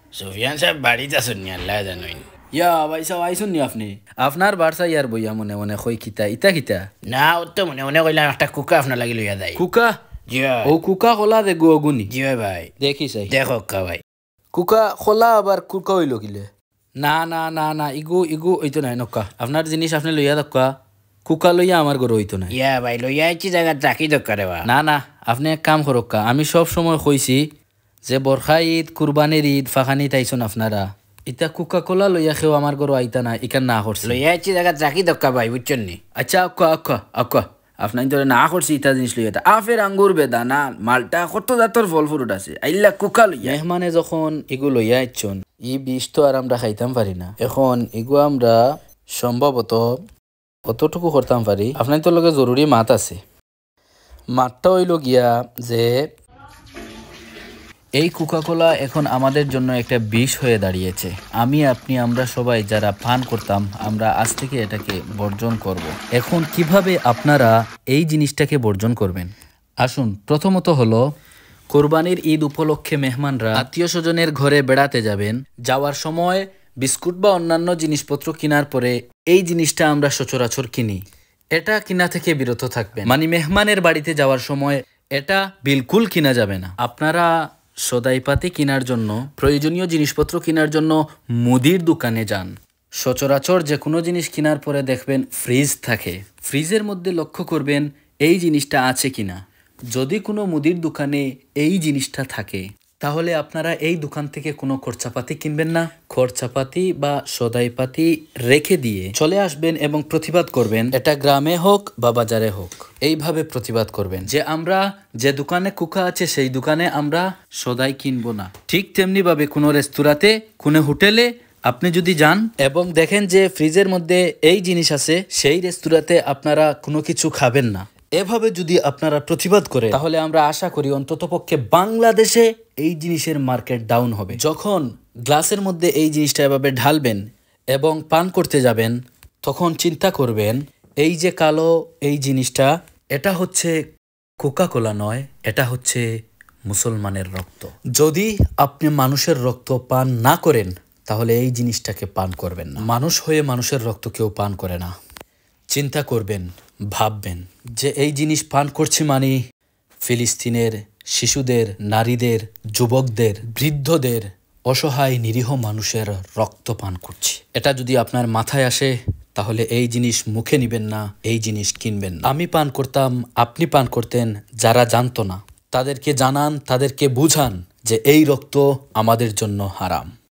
সুফিয়ান সাহেব বাড়িতে আছেন নি আল্লাহ জানেন। ইয়া ভাই সাহেব আইসুন নি আপনি? আপনার বারসা ইয়ার বইয়া মনে মনে কই কিতা ইতা কিতা? না ও তো মনে মনে কইলাম একটা কুকা আপনার লাগি লইয়া দেয়। কুকা? জি ভাই। ও কুকা খোলা দে গো অগুনি। জি ভাই। দেখি চাই। দেখো কা ভাই। কুকা খোলা আবার কুকা হইল কিলে? না না না না ইগু ইগু হইতো নাই নক্কা। আপনার জিনিস আপনি লইয়া দক্কা। কুকা লইয়া আমার ঘরে হইতো নাই। ইয়া ভাই লইয়া আইছি জায়গা রাখি দরকার বা। না না আপনি এক কাম করক্কা, আমি সব সময় কইছি যে বর্ষা ঈদ কুরবানির ঈদ ফাঁকানি তাইছুন আপনারা, ইতা কুকা কোলা লইয়া খেও আমার ঘর আইতা না ইকান না করছে। লইয়া আইছি জায়গা রাখি দরকার ভাই বুঝছেন নি। আচ্ছা আক্কা আক্কা আক্কা আপনার তো না করছি ইতা জিনিস লইয়া আফের আঙ্গুর বেদানা মালটা কত জাতর ফল ফ্রুট আছে আইলা কুকা লইয়া। মেহমানে যখন এগু লইয়া আইছুন ই বিষ তো আর আমরা খাইতাম পারি না, এখন এগু আমরা সম্ভবত অতটুকু করতাম পারি। আপনার তো লগে জরুরি মাত আছে। মাতটা হইল গিয়া যে এই কোকাকোলা এখন আমাদের জন্য একটা বিষ হয়ে দাঁড়িয়েছে। আমি আপনি আমরা সবাই যারা পান করতাম আমরা আজ থেকে এটাকে বর্জন করব। এখন কিভাবে আপনারা এই জিনিসটাকে বর্জন করবেন? আসুন, প্রথমত হলো কোরবানির ঈদ উপলক্ষে মেহমানরা আত্মীয় স্বজনের ঘরে বেড়াতে যাবেন, যাওয়ার সময় বিস্কুট বা অন্যান্য জিনিসপত্র কেনার পরে এই জিনিসটা আমরা সচরাচর কিনি, এটা কিনা থেকে বিরত থাকবেন। মানে মেহমানের বাড়িতে যাওয়ার সময় এটা বিলকুল কিনা যাবে না। আপনারা সদাইপাতি কেনার জন্য, প্রয়োজনীয় জিনিসপত্র কেনার জন্য মুদির দোকানে যান। সচরাচর যে কোনো জিনিস কেনার পরে দেখবেন ফ্রিজ থাকে, ফ্রিজের মধ্যে লক্ষ্য করবেন এই জিনিসটা আছে কিনা। যদি কোনো মুদির দোকানে এই জিনিসটা থাকে তাহলে আপনারা এই দোকান থেকে কোনো খরচাপাতি কিনবেন না। খরচাপাতি বা সদাইপাতি রেখে দিয়ে চলে আসবেন এবং প্রতিবাদ করবেন, এটা গ্রামে হোক বা বাজারে হোক। এইভাবে প্রতিবাদ করবেন যে আমরা যে দোকানে কুকা আছে সেই দোকানে আমরা সদাই কিনবো না। ঠিক তেমনি ভাবে কোনো রেস্তোরাঁতে, কোনো হোটেলে আপনি যদি যান এবং দেখেন যে ফ্রিজের মধ্যে এই জিনিস আছে, সেই রেস্তোরাঁতে আপনারা কোনো কিছু খাবেন না। এভাবে যদি আপনারা প্রতিবাদ করেন তাহলে আমরা আশা করি অন্ততপক্ষে বাংলাদেশে এই জিনিসের মার্কেট ডাউন হবে। যখন গ্লাসের মধ্যে এই জিনিসটা এভাবে ঢালবেন এবং পান করতে যাবেন তখন চিন্তা করবেন এই যে কালো এই জিনিসটা, এটা হচ্ছে কোকাকোলা নয়, এটা হচ্ছে মুসলমানের রক্ত। যদি আপনি মানুষের রক্ত পান না করেন তাহলে এই জিনিসটাকে পান করবেন না। মানুষ হয়ে মানুষের রক্ত কেউ পান করে না। চিন্তা করবেন, ভাববেন যে এই জিনিস পান করছি মানে ফিলিস্তিনের শিশুদের, নারীদের, যুবকদের, বৃদ্ধদের, অসহায় নিরীহ মানুষের রক্ত পান করছি। এটা যদি আপনার মাথায় আসে তাহলে এই জিনিস মুখে নিবেন না, এই জিনিস কিনবেন না। আমি পান করতাম, আপনি পান করতেন, যারা জানতো না তাদেরকে জানান, তাদেরকে বুঝান যে এই রক্ত আমাদের জন্য হারাম।